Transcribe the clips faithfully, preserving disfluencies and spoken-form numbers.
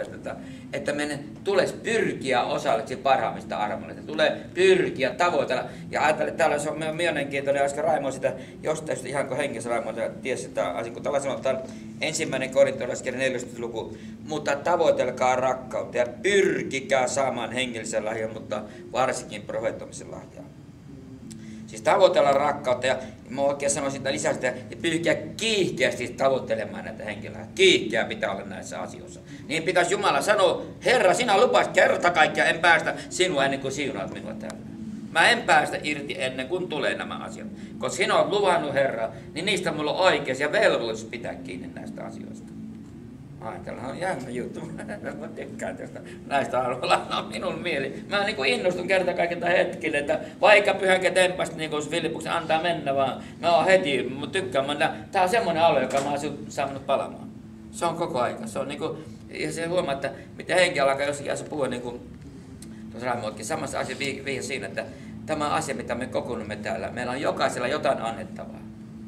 että meidän tulisi pyrkiä osalliseksi parhaimmista armoille. Tulee pyrkiä, tavoitella. Ja ajattelin, että täällä se on mielenkiintoinen, äsken Raimo sitä jostain ihan kuin henkensä Raimo tiesi sitä asiaa, kun tavallaan sanotaan ensimmäinen korintolaiskirja neljästoista luku, mutta tavoitelkaa rakkautta ja pyrkikää saamaan hengellisen lahjan, mutta varsinkin profeettomisen lahjaa. Siis tavoitella rakkautta ja mä oikein sanoisin sitä lisää sitä, ja pyrkiä kiihkeästi tavoittelemaan näitä henkilöitä. Kiihkeä pitää olla näissä asioissa. Niin pitäisi Jumala sanoa, Herra, sinä lupasit kerta kaikkiaan, en päästä sinua ennen kuin siunaat minua täällä. Mä en päästä irti ennen kuin tulee nämä asiat. Koska sinä olet luvannut, Herra, niin niistä mulla on oikeus ja velvollisuus pitää kiinni näistä asioista. Ajatellaan, on jännä juttu. Mä tykkään tästä näistä arvoilla. No minun mieli. Mä niin kuin innostun kerta kaikilta hetkille, että vaikka pyhänkä tempasta, niin kuin Filippuksen antaa mennä vaan. Mä oon heti, mä tykkään. Mä, tää on semmoinen alue, joka mä oon saanut palamaan. Se on koko aika. Se on niin kuin, ja se huomaa, että miten henki alkaa jossakin asiassa puhua, niin kuin tuossa Raimootkin samassa asiassa viihä siinä, että tämä asia, mitä me kokoonnumme täällä, meillä on jokaisella jotain annettavaa.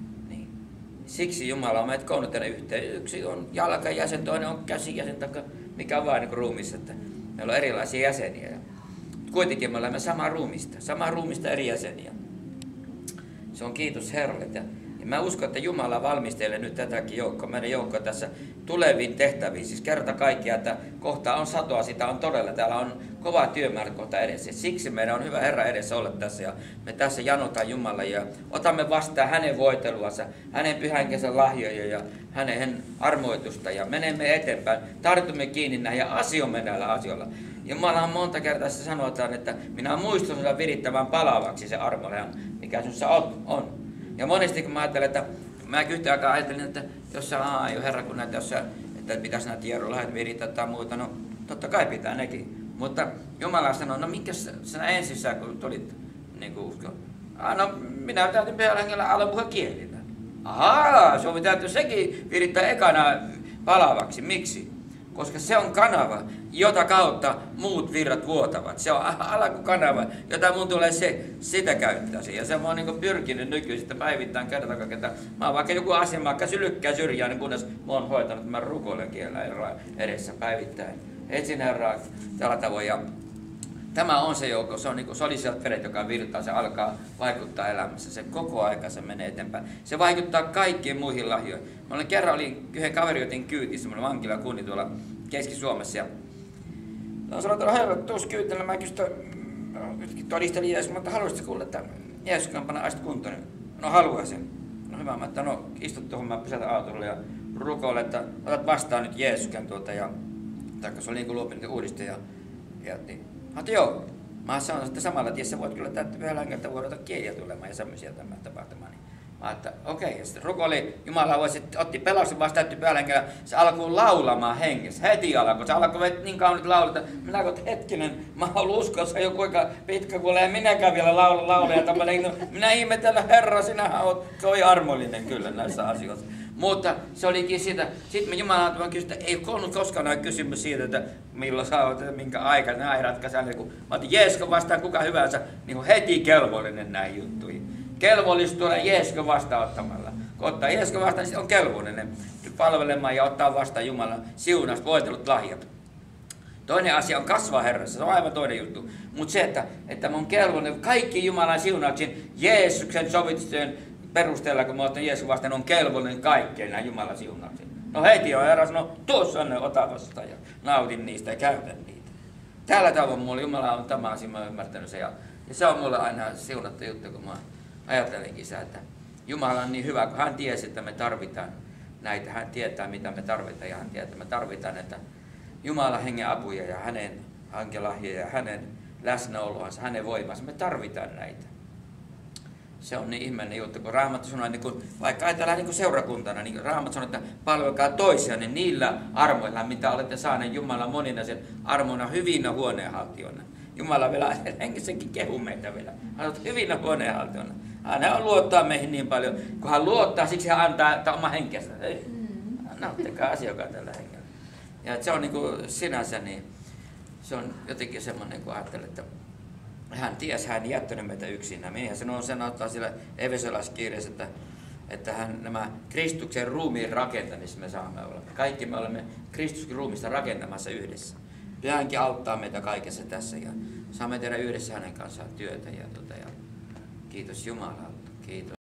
Siksi Jumala on meidät koonnut yhteen. Yksi on jalkajäsen, toinen on käsijäsen, mikä on vain niin ruumissa. Että meillä on erilaisia jäseniä. Kuitenkin me olemme samaa ruumista, samaa ruumista eri jäseniä. Se on kiitos Herralle. Ja mä uskon, että Jumala valmistelee nyt tätäkin joukkoa, meidän joukkoa tässä tuleviin tehtäviin. Siis kerta kaikkiaan, että kohta on satoa, sitä on todella. Täällä on kova työmäärä kohta edessä. Siksi meidän on hyvä Herra edessä olla tässä. Ja me tässä janotaan Jumala ja otamme vastaan hänen voiteluansa, hänen pyhän kesän lahjoja ja hänen armoitusta. Ja menemme eteenpäin, tartumme kiinni näihin ja asioimme näillä asioilla. Jumala on monta kertaa sanotaan, että minä muistun sinua virittämään palavaksi se armolehan, mikä sinussa on. on. Ja monesti kun mä ajattelen, että mä yhtä aikaa ajattelin, että jos sä aah, jo Herra, kun näitä, jos sä, että pitäisi näitä hierolahjat virittää tai muuta, no totta kai pitää nekin. Mutta Jumala sanoi, no minkä sinä ensin sä, kun tulit niin kuin usko? Ah, no minä täytin pyhällä hengellä aloin puhua kielillä. Ahaa, Suomi täytyy sekin virittää ekana palavaksi. Miksi? Koska se on kanava, jota kautta muut virrat vuotavat. Se on alkukanava, jota mun tulee se, sitä käyttää. Ja se on niin pyrkinyt nykyisin päivittäin kerta kaikkiaan. Mä oon vaikka joku asia, vaikka sylykkää syrjään, niin kunnes mä oon hoitanut tämän rukoilen kielellä edessä päivittäin. Etsin Herraa tällä tavoin. Ja tämä on se joukko, se on niin kuin soliseat veret, joka virtaa, se alkaa vaikuttaa elämässä. Se koko aika se menee eteenpäin. Se vaikuttaa kaikkiin muihin lahjoihin. Mä olin kerran olin yhden kaveri otin kyytiin, semmoinen vankilakunni tuolla Keski-Suomessa. Ja no sanoin, että Herra, tuus kyytillä, mä kysyn, todistelin Jeesus, mutta haluaisitko kuulla, että Jeesus kan panna astet kuntoon? No haluaisin. No hyvä, mä että no istut tuohon, mä pysäytän autolle ja rukoile, että otat vastaan nyt Jeesuksen tuolta. Ja taikka se oli niin kuin luopinut uudistin ja, ja niin. Mä otin joo. Mä sanoin, että samalla tiessä voit kyllä täyttää pyhällä hengellä, että voit ottaa kieliä tulemaan ja semmoisia tämä tapahtumaan. Mä että okei, okay. Ja sitten rukoili, Jumala voisi, otti pelastus vasta täytti pyhällä hengellä, se alkoi laulamaan hengessä, heti alkoi, se alkoi niin kaunit laulata, minä kun hetkinen, mä ollut uskossa jo kuinka pitkä kuulee, minäkään vielä laula, laula ja tämmöinen, no, minä ihmetellä Herra, sinähän oot, se oli armollinen kyllä näissä asioissa. Mutta se olikin siitä, sitten me Jumala kysyin, että ei ollut koskaan ole kysymys siitä, että milloin sä oot, minkä aika, nämä ei ratkaise. Kun mä otin Jeesko vastaan kuka hyvänsä, niin on heti kelvollinen näihin juttuihin. Kelvollisuus tuoda Jeesko vastaanottamalla. Kun ottaa Jeesko vastaan, niin on kelvollinen palvelemaan ja ottaa vastaan Jumalan siunasta voitelut lahjat. Toinen asia on kasvaa Herrassa, se on aivan toinen juttu. Mutta se, että, että mä oon kelvollinen, kaikki Jumalan siunauksin Jeesuksen sovitusten perusteella, kun mä otan Jeesus vastaan, on kelvollinen kaikkeen nämä Jumalan siunaukset. No heti on Herra sanoo, tuossa on ne, ota vastaan ja nautin niistä ja käytän niitä. Tällä tavoin mulla Jumala on tämä asia, mä oon ymmärtänyt se. Ja, ja se on mulle aina siunattu juttu, kun mä ajattelinkin sitä, että Jumala on niin hyvä, kun hän tiesi, että me tarvitaan näitä. Hän tietää, mitä me tarvitaan ja hän tietää, että me tarvitaan näitä Jumalan hengen apuja ja hänen hankelahjoja ja hänen läsnäoloansa, hänen voimansa. Me tarvitaan näitä. Se on niin ihmeellinen juttu, kun Raamattu sanoo, niin kun, vaikka ajatellaan niin seurakuntana, niin Raamattu sanoo, että palvelkaa toisianne niillä armoilla, mitä olette saaneet Jumalan moninaisen armona hyvinä huoneenhaltijoina. Jumala vielä hengissäkin kehu meitä vielä. Hän on hyvinä huoneenhaltijoina. Hän on luottaa meihin niin paljon, kun hän luottaa, siksi hän antaa oma henkensä. Nauttikaa asiakaan tällä hengellä. Ja se on niin kuin sinänsä, niin se on jotenkin semmoinen, kun ajattelee, että hän tiesi, hän ei jättänyt meitä yksinään. Meihän sanoo sen ottaa sillä Efesolaiskirjassa, että, että hän nämä Kristuksen ruumiin rakentamista me saamme olla. Kaikki me olemme Kristuksen ruumista rakentamassa yhdessä. Pyhänkin auttaa meitä kaikessa tässä ja saamme tehdä yhdessä hänen kanssaan työtä. Ja, tuota, ja kiitos Jumalalta. Kiitos.